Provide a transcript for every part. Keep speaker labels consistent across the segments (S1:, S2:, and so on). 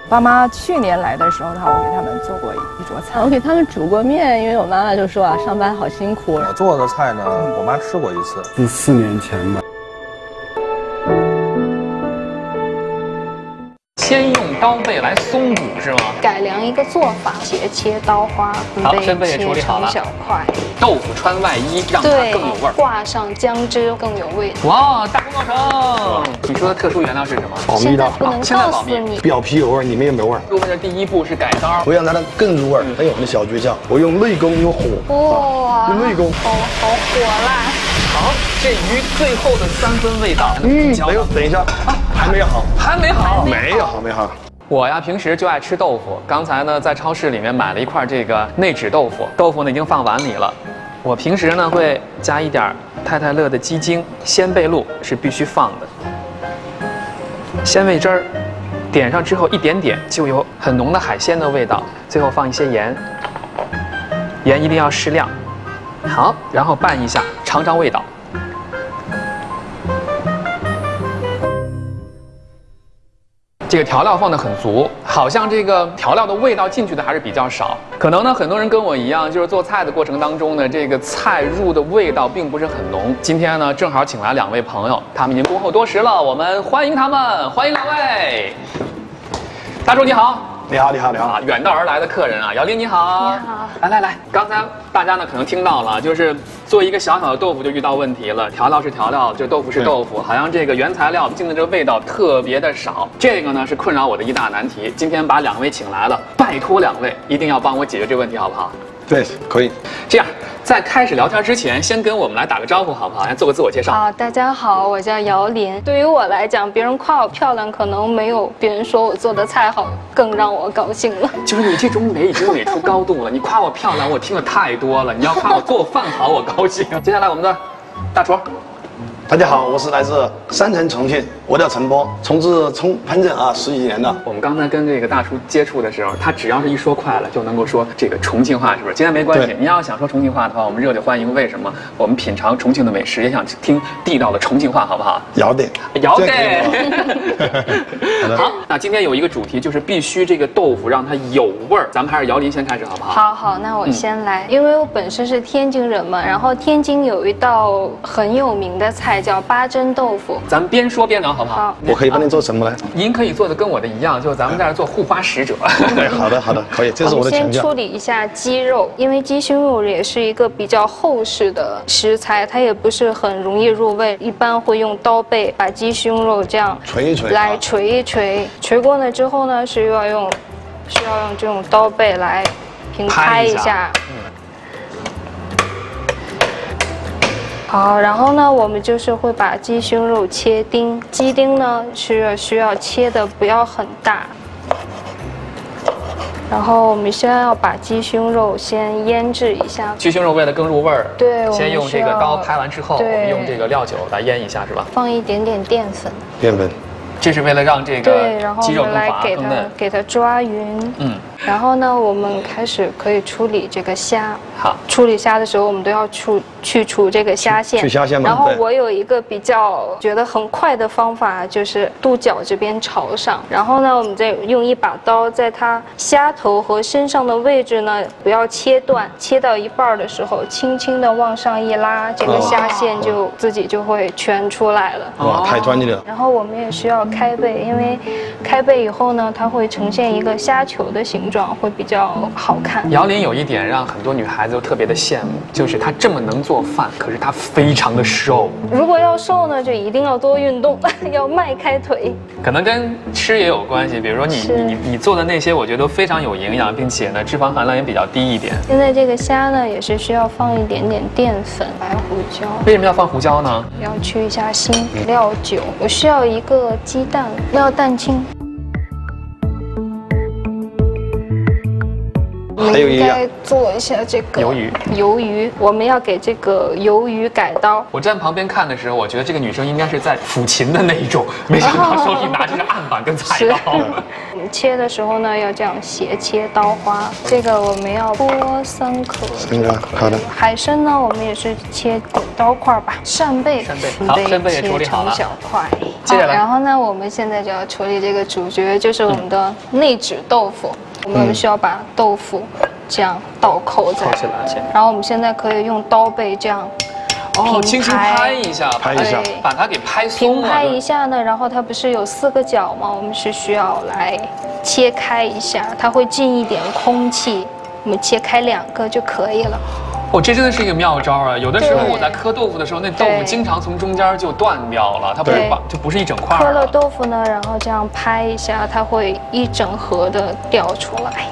S1: 爸妈去年来的时候呢，我给他们做过一桌菜，
S2: 我给他们煮过面，因为我妈妈就说啊，上班好辛苦。
S3: 我做的菜呢，我妈吃过一次，
S4: 是4年前吧。
S5: 先用刀背来松骨是吗？
S6: 改良一个做法，切刀花，
S5: 好，生贝也处理好了，
S6: 小块。
S5: 豆腐穿外衣，让它更有味儿。
S6: 挂上姜汁更有味道。
S5: 哇，大功告成！你说的特殊原料是什么？
S4: 保密的，
S6: 不能告诉你。
S4: 表皮有味，里面有没有味儿？
S5: 入味的第一步是改刀，
S4: 我想让它更入味。还有我们的小诀窍，我用内功用火。
S6: 哇，
S4: 用内功，
S6: 好火辣！
S5: 好，这鱼最后的3分味道，
S4: 没有，等一下，还没好，
S5: 还没好，
S4: 没好。
S5: 我呀，平时就爱吃豆腐。刚才呢，在超市里面买了一块这个内酯豆腐，豆腐呢已经放碗里了。我平时呢会加一点太太乐的鸡精，鲜贝露是必须放的，鲜味汁儿点上之后一点点就有很浓的海鲜的味道。最后放一些盐，盐一定要适量。好，然后拌一下，尝尝味道。这个调料放得很足，好像这个调料的味道进去的还是比较少。可能呢，很多人跟我一样，就是做菜的过程当中呢，这个菜入的味道并不是很浓。今天呢，正好请来2位朋友，他们已经恭候多时了，我们欢迎他们，欢迎2位。大叔你好。
S4: 你好。
S5: 远道而来的客人啊，姚林你好。
S6: 你好。
S5: 来，刚才大家呢可能听到了，就是做一个小小的豆腐就遇到问题了，调料是调料，这豆腐是豆腐，好像这个原材料进的这个味道特别的少，这个呢是困扰我的一大难题。今天把2位请来了，拜托2位一定要帮我解决这个问题，好不好？
S4: 对，可以。
S5: 这样，在开始聊天之前，先跟我们来打个招呼，好不好？先做个自我介绍。
S6: 啊，大家好，我叫姚林。对于我来讲，别人夸我漂亮，可能没有别人说我做的菜好更让我高兴了。
S5: 就是你这种美已经美出高度了。你夸我漂亮，我听的太多了。你要夸我做饭好，我高兴。接下来我们的大厨。
S4: 大家好，我是来自山城重庆，我叫陈波，从事烹饪10几年了。
S5: 我们刚才跟这个大厨接触的时候，他只要是一说快了，就能够说这个重庆话，是不是？今天没关系，你要想说重庆话的话，我们热烈欢迎。为什么？我们品尝重庆的美食，也想听地道的重庆话，好不好？
S4: 要得。
S5: 好，那今天有一个主题，就是必须这个豆腐让它有味儿。咱们还是姚林先开始，好不好？
S6: 好，那我先来，因为我本身是天津人嘛，然后天津有一道很有名的菜叫八珍豆腐。
S5: 咱们边说边聊，好不好？
S6: 好，
S4: 我可以帮您做什么呢？
S5: 您可以做的跟我的一样，就是咱们在这做护花使者。
S4: 好的，可以，这是我的强项。
S6: 先处理一下鸡肉，因为鸡胸肉也是一个比较厚实的食材，它也不是很容易入味，一般会用刀背把鸡胸肉这样
S4: 捶一捶，
S6: 来捶一捶，捶过了之后呢，需要用这种刀背来平拍一下。好，然后呢，我们就是会把鸡胸肉切丁，鸡丁呢需要切的不要很大。然后我们先要把鸡胸肉先腌制一下。鸡胸肉为了更入味儿，
S5: 对，先用这个刀拍完之后，我们用这个料酒来腌一下，是吧？
S6: 放一点点淀粉。
S5: 这是为了让这个鸡肉更
S6: 来给它抓匀。然后呢，我们开始可以处理这个虾。
S5: 好，
S6: 处理虾的时候，我们都要去除这个虾线。
S4: 去虾线吗？
S6: 然后我有一个比较觉得很快的方法，就是肚角这边朝上。然后呢，我们再用一把刀，在它虾头和身上的位置呢，不要切断，切到一半的时候，轻轻的往上一拉，这个虾线自己就会全出来了。
S4: 哇，太专业了。
S6: 然后我们也需要开背，因为开背以后呢，它会呈现一个虾球的形状，会比较好看。
S5: 姚林有一点让很多女孩子都特别的羡慕，就是她这么能做饭，可是她非常的瘦。
S6: 如果要瘦呢，就一定要多运动，要迈开腿。
S5: 可能跟吃也有关系，比如说你做的那些，我觉得都非常有营养，并且呢脂肪含量也比较低一点。
S6: 现在这个虾呢，也是需要放一点点淀粉、白胡椒。
S5: 为什么要放胡椒呢？
S6: 要去一下腥。料酒，我需要一个鸡蛋，料蛋清。 我们应该做一下这个鱿鱼，我们要给这个鱿鱼改刀。
S5: 我站旁边看的时候，我觉得这个女生应该是在抚琴的那一种，没想到手里拿着是案板跟菜刀。
S6: 我们切的时候呢，要这样斜切刀花。这个我们要剥3颗。
S4: 3个，好的。
S6: 海参呢，我们也是切滚刀块吧。扇贝，
S5: 好，扇贝也处理好了。
S6: 切成小块。
S5: 接下来，
S6: 然后呢，我们现在就要处理这个主角，就是我们的内酯豆腐。我们需要把豆腐这样倒扣在，然后我们现在可以用刀背这样。
S5: 轻轻拍一下，把它给拍松了。
S6: 平拍一下呢，然后它不是有4个角吗？我们是需要来切开一下，它会进一点空气，我们切开2个就可以了。
S5: 这真的是一个妙招啊！有的时候我在磕豆腐的时候，那豆腐经常从中间就断掉了，它就不是一整块。
S6: 磕了豆腐呢，然后这样拍一下，它会一整盒的掉出来。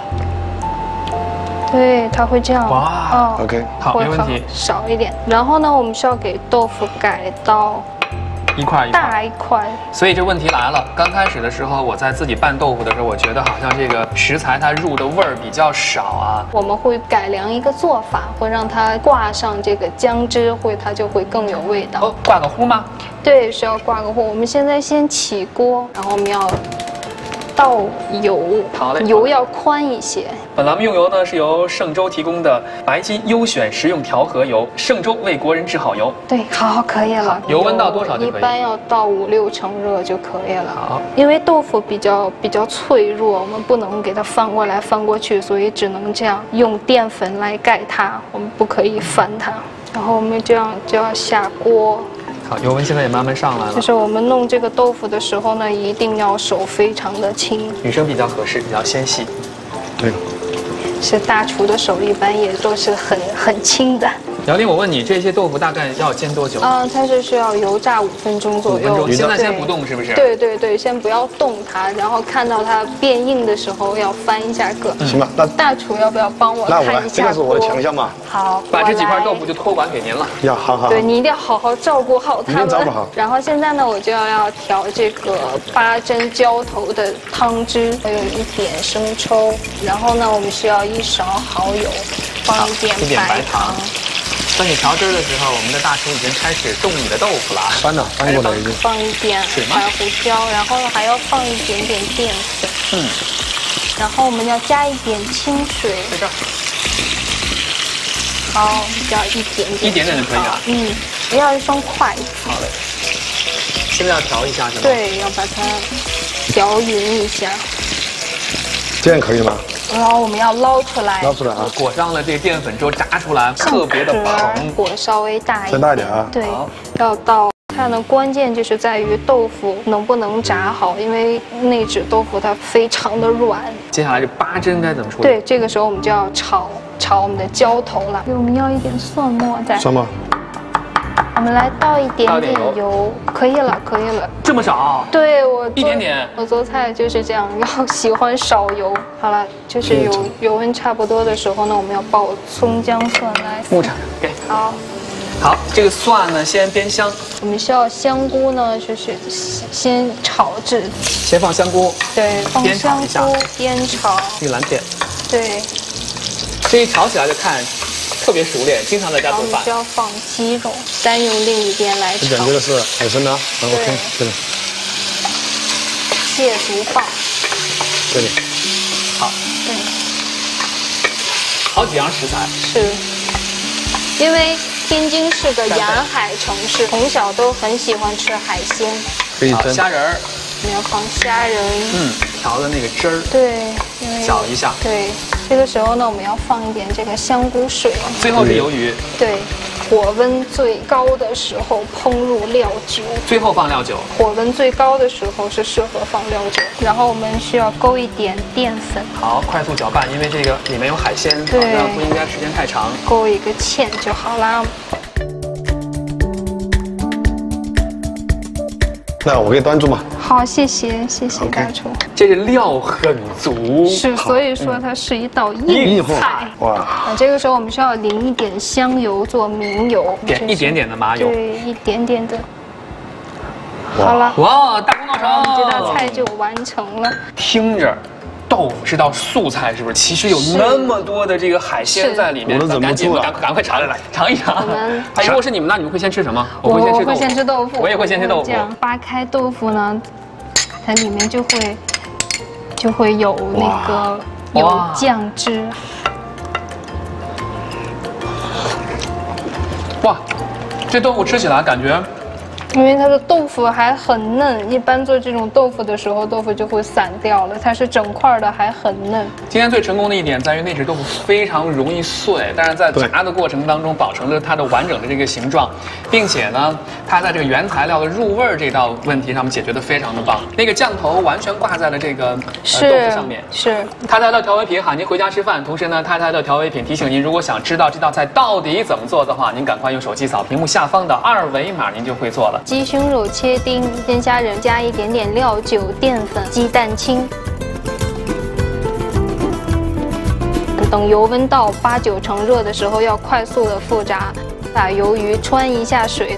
S6: 对，它会这样。
S5: 哇，OK， 好，没问题。
S6: 少一点。然后呢，我们需要给豆腐改刀。
S5: 一块
S6: 大一块，
S5: 所以这问题来了。刚开始的时候，我在自己拌豆腐的时候，我觉得好像这个食材它入的味儿比较少啊。
S6: 我们会改良一个做法，会让它挂上这个姜汁，它就会更有味道。
S5: 挂个糊吗？
S6: 对，需要挂个糊。我们现在先起锅，然后我们要倒油，
S5: 好嘞，
S6: 油要宽一些。
S5: 本栏目用油呢是由嵊州提供的白金优选食用调和油，嵊州为国人制好油。
S6: 对，好，可以了。
S5: 油温到多少就可以？
S6: 一般要到5、6成热就可以了。
S5: 好，
S6: 因为豆腐比较脆弱，我们不能给它翻过来翻过去，所以只能这样用淀粉来盖它，我们不可以翻它。然后我们这样就要下锅。
S5: 好，油温现在也慢慢上来了。
S6: 就是我们弄这个豆腐的时候呢，一定要手非常的轻。
S5: 女生比较合适，比较纤细。
S4: 对。
S6: 是大厨的手一般也都是很轻的。
S5: 姚玲，我问你，这些豆腐大概要煎多久？
S6: 它是需要油炸5分钟左右。
S5: 5分钟，现在先不动是不是？
S6: 对，先不要动它，然后看到它变硬的时候要翻一下个。
S4: 行吧，那
S6: 大厨要不要帮我看一下？
S4: 那我来，这个是我的强项嘛。
S6: 好，
S5: 把这几块豆腐就托管给您了。
S4: 呀，好。
S6: 对，你一定要好好照顾好它们。
S4: 照顾好。
S6: 然后现在呢，我就要调这个8珍浇头的汤汁，还有1点生抽，然后呢，我们需要1勺蚝油，放一点白糖。
S5: 当你调汁的时候，我们的大厨已经开始冻你的豆腐了，
S4: 翻过来已经。
S6: 放一点白胡椒，然后还要放一点点淀粉。然后我们要加一点清水。
S5: 在这儿。
S6: 好，加一点
S5: 点就可以了。
S6: 不要一双筷子。
S5: 好嘞。现在要调一下是吗？
S6: 对，要把它调匀一下。
S4: 这样可以吗？
S6: 然后我们要捞出来啊！
S5: 裹上了这个淀粉之后炸出来，特别的蓬。
S6: 火稍微大一点，
S4: 再大一点啊！
S6: 对，要到它呢，关键就是在于豆腐能不能炸好，因为内酯豆腐它非常的软。
S5: 接下来这8珍该怎么处理？
S6: 对，这个时候我们就要炒我们的浇头了。我们要一点蒜末在。
S4: 蒜末。
S6: 我们来倒一点点油，可以了。
S5: 这么少？
S6: 对，我
S5: 一点点。
S6: 我做菜就是这样，要喜欢少油。好了，就是油温差不多的时候呢，我们要爆葱姜蒜来。
S5: 牧场给。好，这个蒜呢先煸香。
S6: 我们需要香菇呢，就是先炒制。
S5: 先放香菇。
S6: 对，放香菇煸炒。
S5: 玉兰片。
S6: 对。
S5: 这一炒起来就看。特别熟练，经常在家做饭。
S6: 我们需要放鸡肉，单用另一边来炒。
S4: 你讲究的是海参呢？OK， 对的。
S6: 蟹足棒。
S4: 这里。
S5: 好。
S6: 对。
S5: 好几样食材。
S6: 是。因为天津是个沿海城市，从小都很喜欢吃海鲜。
S4: 可以蒸
S5: 虾仁儿。
S6: 我们要放虾仁。
S5: 调的那个汁儿。
S6: 对。
S5: 搅一下。
S6: 对。这个时候呢，我们要放一点这个香菇水。
S5: 最后是鱿鱼。
S6: 对，火温最高的时候烹入料酒。
S5: 最后放料酒。
S6: 火温最高的时候是适合放料酒。然后我们需要勾一点淀粉。
S5: 好，快速搅拌，因为这个里面有海鲜，好像不应该时间太长。
S6: 勾一个芡就好啦。
S4: 那我给你端住嘛。
S6: 好，谢谢大厨。
S5: 这个料很足，
S6: 是，所以说它是一道硬菜。哇！这个时候我们需要淋一点香油做明油，
S5: 点一点点的麻油，
S6: 对，一点点的。好了，
S5: 哇，大功告成，
S6: 这道菜就完成了。
S5: 听着豆腐是道素菜，是不是？其实有那么多的这个海鲜在里面，
S4: 我都忍不住了，
S5: 赶快尝来尝一尝。哎，如果是你们，那你们会先吃什么？
S6: 我会先吃豆腐，
S5: 我也会先吃豆腐。
S6: 这样扒开豆腐呢，它里面就会有那个有酱汁。
S5: 哇，这豆腐吃起来感觉。
S6: 因为它的豆腐还很嫩，一般做这种豆腐的时候，豆腐就会散掉了。它是整块的，还很嫩。
S5: 今天最成功的一点在于内酯豆腐非常容易碎，但是在炸的过程当中保持了它的完整的这个形状，并且呢，它在这个原材料的入味这道问题上面解决的非常的棒。那个酱头完全挂在了这个豆腐上面。
S6: 是。
S5: 太太乐调味品喊您回家吃饭，同时呢，太太乐调味品提醒您，如果想知道这道菜到底怎么做的话，您赶快用手机扫屏幕下方的2维码，您就会做了。
S6: 鸡胸肉切丁，鲜虾仁加一点点料酒、淀粉、鸡蛋清。等油温到8、9成热的时候，要快速的复炸，把鱿鱼穿一下水。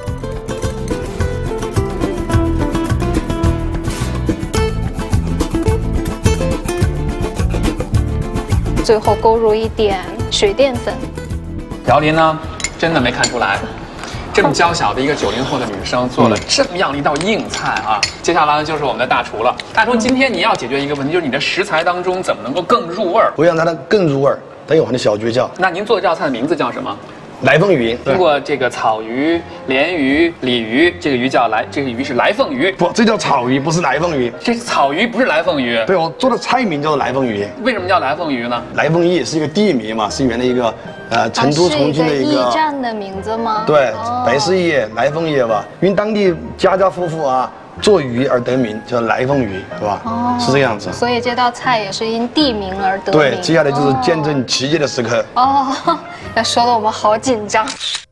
S6: 最后勾入一点水淀粉。
S5: 姚琳呢，真的没看出来。这么娇小的一个90后的女生做了这么样的一道硬菜啊！接下来呢就是我们的大厨了。大厨，今天你要解决一个问题，就是你的食材当中怎么能够更入味儿？
S4: 我想让它更入味儿，但有我的小诀窍。
S5: 那您做的这道菜的名字叫什么？
S4: 来凤鱼。
S5: 通过这个草鱼、鲢鱼、鲤鱼，这个鱼叫这个鱼是来凤鱼。
S4: 不，这叫草鱼，不是来凤鱼。
S5: 这是草鱼，不是来凤鱼。
S4: 对，我做的菜名叫做来凤鱼。
S5: 为什么叫来凤鱼呢？
S4: 来凤驿是一个地名嘛，是原来一个成都、重庆的一个
S6: 驿站的名字吗？
S4: 对，白事业、来凤驿吧，因为当地家家户户啊做鱼而得名，叫来凤鱼，是吧？哦，是这样子。
S6: 所以这道菜也是因地名而得名。
S4: 对，接下来就是见证奇迹的时刻。
S6: 哦，那说的我们好紧张。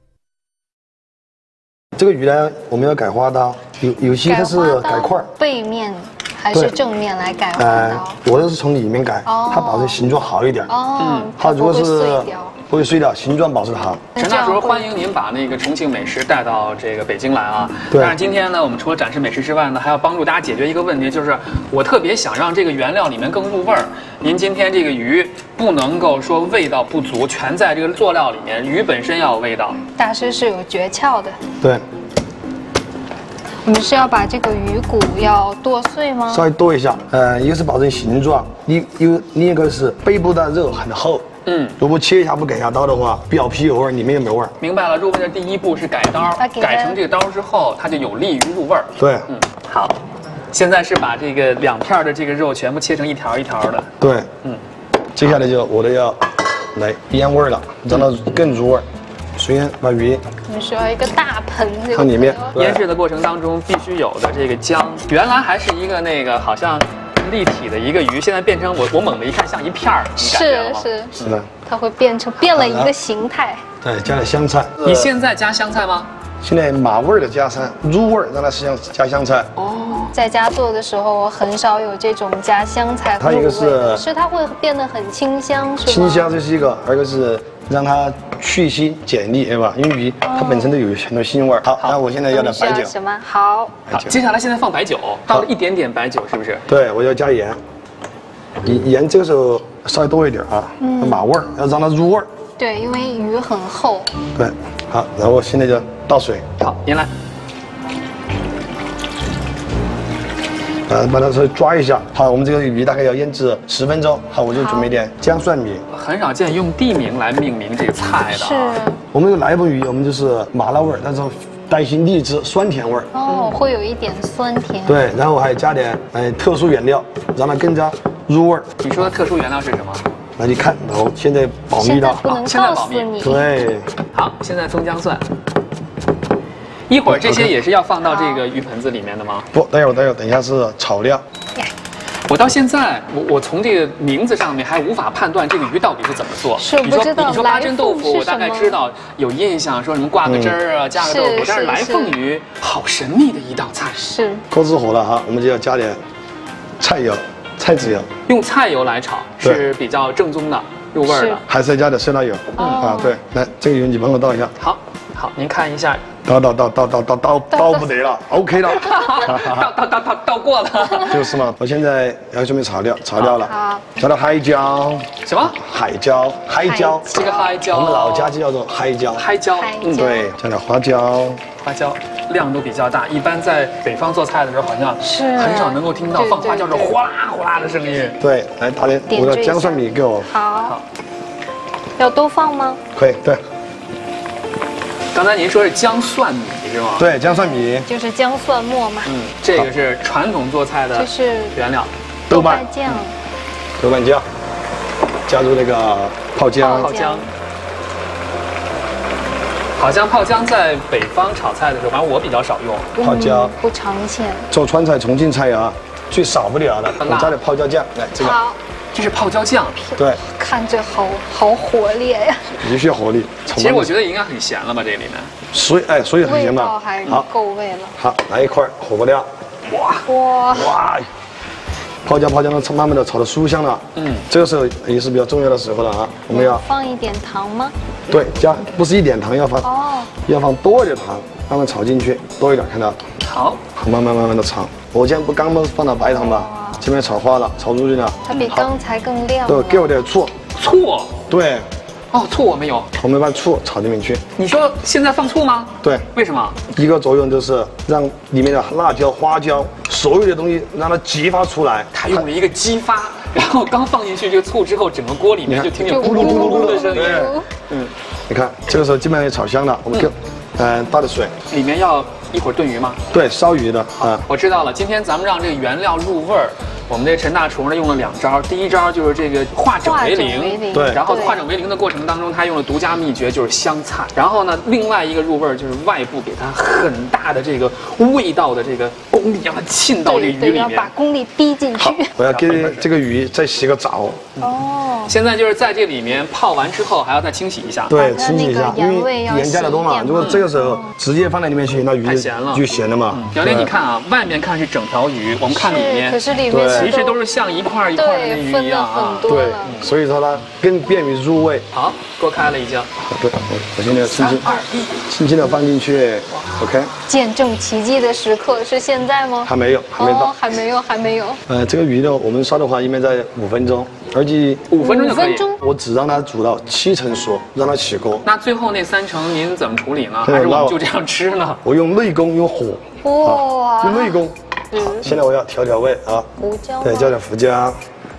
S4: 这个鱼呢，我们要改花刀，有些它是改块，
S6: 背面还是正面来改花刀？
S4: 我这是从里面改，它保持形状好一点。
S6: 哦，
S4: 它如果是不会碎掉，形状保持的好。
S5: 陈大厨，欢迎您把那个重庆美食带到这个北京来啊！
S4: 对。
S5: 但是今天呢，我们除了展示美食之外呢，还要帮助大家解决一个问题，就是我特别想让这个原料里面更入味儿。您今天这个鱼不能够说味道不足，全在这个佐料里面，鱼本身要有味道。
S6: 大师是有诀窍的。
S4: 对。
S6: 我们是要把这个鱼骨要剁碎吗？
S4: 稍微剁一下，一个是保证形状，另一个是背部的肉很厚。如果切一下不改下刀的话，表皮有味儿，里面又没味儿。
S5: 明白了，入味的第一步是改刀，改成这个刀之后，它就有利于入味儿。
S4: 对，
S5: 好，现在是把这个2片的这个肉全部切成一条一条的。
S4: 对，接下来就我都要来腌味儿了，让它更入味儿。首先把鱼，
S6: 我们需要一个大盆，
S4: 放里面。
S5: 腌制的过程当中必须有的这个姜，原来还是一个那个好像立体的一个鱼，现在变成我猛地一看像一片儿，你感觉了吗？
S6: 是的，它会变了一个形态。
S4: 对，加点香菜。
S5: 你现在加香菜吗？
S4: 现在马味儿的加香，入味儿让它是加香菜。
S6: 哦，在家做的时候，我很少有这种加香菜入味的。
S4: 它一个是
S6: 它会变得很清香，是吗？
S4: 清香这是一个，二个是让它去腥减腻，对吧？因为鱼它本身都有很多腥味儿。好，那我现在要点白酒。
S6: 什么？好，
S5: 接下来现在放白酒，倒了一点点白酒，是不是？
S4: 对，我要加盐。盐这个时候稍微多一点啊，马味儿要让它入味儿。
S6: 对，因为鱼很厚。
S4: 对，好，然后现在就倒水。
S5: 好，您来。
S4: 把它稍微抓一下。好，我们这个鱼大概要腌制10分钟。好，我就准备点姜蒜米。
S5: 很少见用地名来命名这个菜的。
S6: 是。
S4: 我们这个来凤鱼，我们就是麻辣味儿，但是带些荔枝酸甜味儿。
S6: 哦，会有一点酸甜。
S4: 对，然后还加点特殊原料，让它更加入味儿。
S5: 你说的特殊原料是什么？
S4: 那你看，然后现在保密了，
S6: 不能告诉你。
S4: 对。
S5: 好，现在葱姜蒜。一会儿这些也是要放到这个鱼盆子里面的吗？
S4: 不，等一下是炒料。
S5: 我到现在，我从这个名字上面还无法判断这个鱼到底是怎么做。
S6: 是不知道。
S5: 你说八珍豆腐，我大概知道有印象，说什么挂个汁儿啊，加个豆腐。但是来凤鱼，好神秘的一道菜。
S6: 是。
S4: 锅子火了哈，我们就要加点菜油、菜籽油。
S5: 用菜油来炒是比较正宗的、入味的。
S4: 还是要加点色拉油。啊，对，来这个油你帮我倒一下。
S5: 好，您看一下
S4: 倒不得了，OK 了，
S5: 倒过了。
S4: 就是嘛。我现在要准备炒料了，
S6: 好，
S4: 加了海椒，
S5: 什么？
S4: 海椒，
S5: 这个海椒，
S4: 我们老家就叫做海椒，
S5: 海椒，
S4: 对，加点花椒，
S5: 花椒量都比较大，一般在北方做菜的时候，好像
S6: 是
S5: 很少能够听到放花椒时候哗啦哗啦的声音。
S4: 对，来打点我的姜蒜米给我，
S6: 好，要多放吗？
S4: 可以，对，
S5: 刚才您说是姜蒜米是吗？
S4: 对，姜蒜米，
S6: 就是姜蒜末嘛，
S5: 这个是传统做菜的
S6: 就是
S5: 原料，
S4: 豆瓣
S6: 酱，
S4: 豆瓣酱，加入那个泡姜，
S5: 好像泡姜在北方炒菜的时候，反正我比较少用。
S4: 泡姜
S6: 不常见。
S4: 做川菜、重庆菜啊，最少不了的，我加点泡椒酱，来这个，
S6: 好，
S5: 这是泡椒酱，
S4: 对，
S6: 看着好火烈呀，
S4: 必须活力。
S5: 其实我觉得应该很咸了吧，这里面。
S4: 所以很
S6: 味
S4: 咸嘛。
S6: 道还
S4: 好，
S6: 够味了。
S4: 好，来一块火锅料，
S6: 哇，
S4: 泡椒都慢慢的炒的酥香了。这个时候也是比较重要的时候了啊，我们要
S6: 放一点糖吗？
S4: 对加，不是一点糖，要放多一点糖，慢慢炒进去，多一点，看到？
S5: 好，
S4: 慢慢的炒。我今天不刚放到白糖吧，这边炒花了，炒入去了。
S6: 它比刚才更亮。
S4: 对，给我点醋。
S5: 醋？
S4: 对。
S5: 哦，醋我没有。
S4: 我们把醋炒进去。
S5: 你说现在放醋吗？
S4: 对。
S5: 为什么？
S4: 一个作用就是让里面的辣椒、花椒所有的东西让它激发出来。
S5: 它用了一个激发，然后刚放进去这个醋之后，整个锅里面就听见咕噜咕噜咕噜的声音。
S4: 你看这个时候基本上也炒香了，我们就倒点水。
S5: 里面要一会儿炖鱼吗？
S4: 对，烧鱼的啊。
S5: 我知道了，今天咱们让这个原料入味儿。我们这陈大厨呢用了2招，第一招就是这个化整为零，
S4: 对，
S5: 然后化整为零的过程当中，他用了独家秘诀，就是香菜。然后呢，另外一个入味儿就是外部给它很大的这个味道的这个功力，让它沁到这鱼里面，
S6: 要把功力逼进去。
S4: 我要给这个鱼再洗个澡。
S6: 哦。
S5: 现在就是在这里面泡完之后，还要再清洗一下。
S4: 对，清洗一下，因为盐加的多嘛。如果这个时候直接放在里面去，那鱼就咸了嘛。
S5: 姚玲，你看啊，外面看是整条鱼，我们看里面，
S6: 可是里面
S5: 其实都是像一块一块的鱼一样啊。
S4: 对，所以说它更便于入味。
S5: 好，锅开了已经。
S4: 对，我现在轻轻的放进去。OK。
S6: 见证奇迹的时刻是现在吗？
S4: 还没有，还没到。
S6: 还没有。
S4: 这个鱼呢，我们烧的话一般在5分钟，而且
S5: 5分钟就可以。
S4: 我只让它煮到7成熟，让它起锅。
S5: 那最后那3成您怎么处理呢？还是我们就这样吃呢？
S4: 我用内功，用火。哇！用内功。好，现在我要调味啊。
S6: 胡椒。
S4: 对，加点胡椒。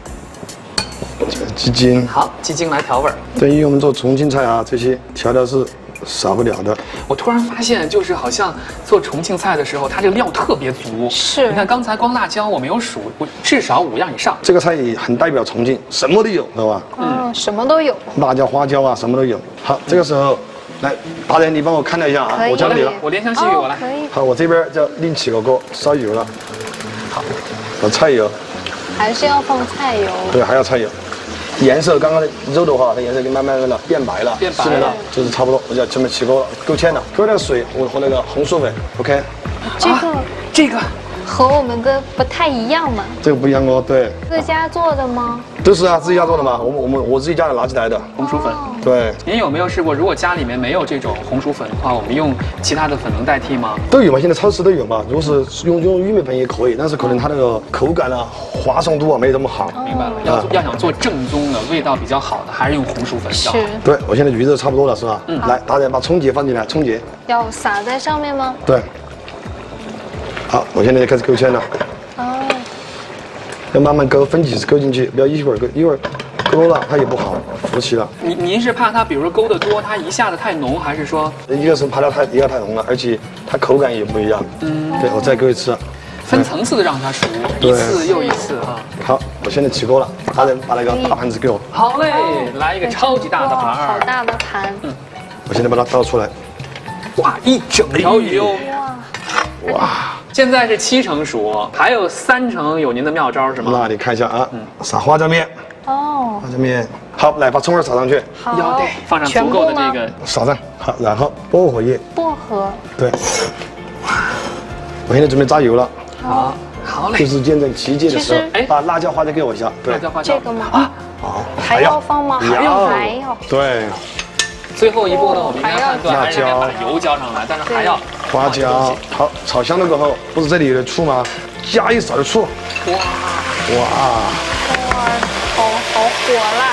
S4: 鸡精。
S5: 好，鸡精来调味儿。
S4: 对于我们做重庆菜啊，这些调料是少不了的。
S5: 我突然发现，就是好像做重庆菜的时候，它这个料特别足。
S6: 是。
S5: 你看刚才光辣椒我没有数，我至少5样以上。
S4: 这个菜也很代表重庆，什么都有，知道吧？
S6: 什么都有。
S4: 辣椒、花椒啊，什么都有。好，这个时候，来，大人你帮我看了一下啊，我教你了。
S5: 我怜香惜玉，我来。
S6: 可以。
S4: 好，我这边就另起个锅，烧油了。好，把菜油。
S6: 还是要放菜油。
S4: 对，还要菜油。颜色刚刚肉的话，它颜色就慢慢的变白了，
S5: 变白了，
S4: 就是差不多，我就准备起锅了，够芡了，搁点水和那个红薯粉 ，OK。
S6: 这个和我们的不太一样嘛。
S4: 这个不一样哦，对。
S6: 自家做的吗？
S4: 都是啊，自己家做的嘛，我自己家里拿起来的
S5: 红薯粉。
S4: 对。
S5: 您有没有试过，如果家里面没有这种红薯粉的话，我们用其他的粉能代替吗？
S4: 都有嘛，现在超市都有嘛。如果是用玉米粉也可以，但是可能它那个口感啊、滑松度啊没这么好。
S5: 明白了，要想做正宗的、味道比较好的，还是用红薯粉比较好。
S4: 对，我现在鱼肉差不多了，是吧？来，大家把葱节放进来，葱节。
S6: 要撒在上面吗？
S4: 对。好，我现在就开始勾芡了。要慢慢勾，分几次勾进去，不要一会儿勾了它也不好，浮起了。
S5: 您是怕它，比如说勾得多，它一下子太浓，还是说？
S4: 一个是怕它太浓了，而且它口感也不一样。对，我再勾一次。
S5: 分层次的让它熟，一次又一次啊。
S4: 好，我现在起锅了，大人把那个大盘子给我。
S5: 好嘞，来一个超级大的盘。
S6: 好大的盘。
S4: 我现在把它倒出来。
S5: 哇，一整条鱼哦。哇。现在是7成熟，还有3成有您的妙招是吗？
S4: 那你看一下啊，撒花椒面。花椒面。好，来把葱儿撒上去。
S6: 好，
S5: 对，放上足够的这个。
S4: 撒上。好，然后薄荷叶。
S6: 薄荷。
S4: 对。我现在准备炸油了。
S5: 好嘞。
S4: 就是见证奇迹的时候，把辣椒、花椒给我一下。
S5: 辣椒、花椒。
S6: 这个吗？好。还要放吗？还要。
S4: 对。
S5: 最后一步呢，我们应该判断还是
S4: 辣椒
S5: 把油浇上来，但是还要
S4: 花椒，好，炒香了过后，不是这里有醋吗？加一勺的醋。
S5: 哇，
S6: 好火辣！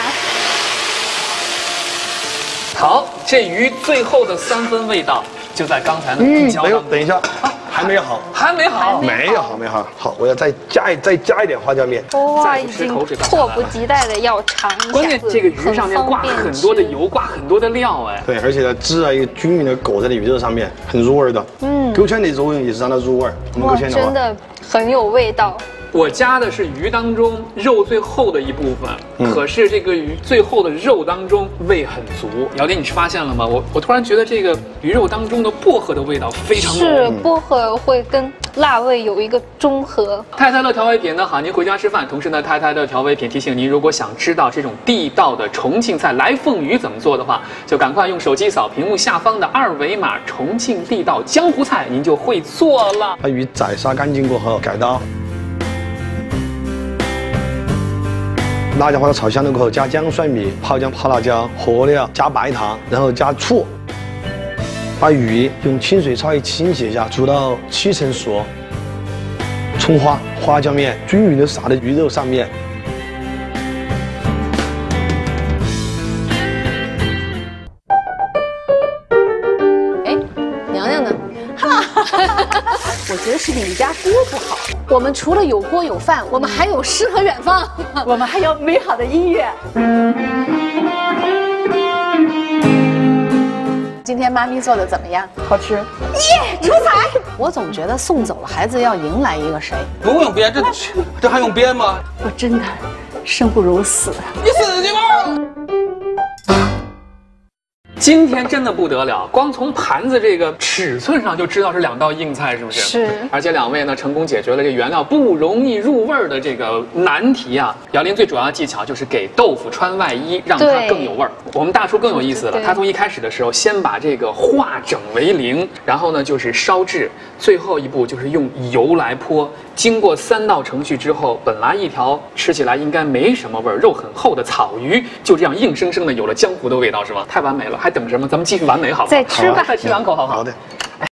S5: 好，这鱼最后的3分味道就在刚才的
S4: 没有，
S5: 椒当中。
S4: 等一下，还没好，
S5: 还没好，
S4: 没有好，没好。好，我要再加一点花椒面。
S6: 哇，已经迫不及待的要尝一下。
S5: 关键这个鱼上面挂很多的油，挂很多的料，哎，
S4: 对，而且呢，汁啊，一个均匀的裹在鱼肉上面，很入味的。勾芡的肉也是让它入味。我们勾芡的话，
S6: 真的很有味道。
S5: 我加的是鱼当中肉最厚的一部分，可是这个鱼最后的肉当中味很足。姚玲，你是发现了吗？我突然觉得这个鱼肉当中的薄荷的味道非常浓。
S6: 是薄荷会跟辣味有一个中和。
S5: 太太乐调味品呢，喊您回家吃饭。同时呢，太太乐调味品提醒您，如果想知道这种地道的重庆菜来凤鱼怎么做的话，就赶快用手机扫屏幕下方的2维码，重庆地道江湖菜，您就会做了。
S4: 把鱼宰杀干净过后，改刀。辣椒花炒香了过后，加姜、蒜米、泡姜、泡辣椒、和料，加白糖，然后加醋。把鱼用清水稍微清洗一下，煮到7成熟。葱花、花椒面均匀的撒在鱼肉上面。
S7: 哎，娘娘呢？我觉得是你们家锅不好。我们除了有锅有饭，我们还有诗和远方，
S2: 我们还有美好的音乐。
S7: 今天妈咪做的怎么样？
S2: 好吃。
S7: 耶，出彩！我总觉得送走了孩子要迎来一个谁？
S3: 不用编，这还用编吗？
S2: 我真的生不如死。
S3: 你死去吧！
S5: 今天真的不得了，光从盘子这个尺寸上就知道是2道硬菜，是不是？
S6: 是。
S5: 而且2位呢成功解决了这原料不容易入味儿的这个难题啊。姚玲最主要的技巧就是给豆腐穿外衣，让它更有味儿。我们大厨更有意思了，他从一开始的时候先把这个化整为零，然后呢就是烧制，最后一步就是用油来泼。经过3道程序之后，本来一条吃起来应该没什么味儿、肉很厚的草鱼，就这样硬生生的有了江湖的味道，是吧？太完美了，还等什么？咱们继续完美好不好？
S6: 再吃吧，
S5: 再吃2口好不好？
S4: 好的。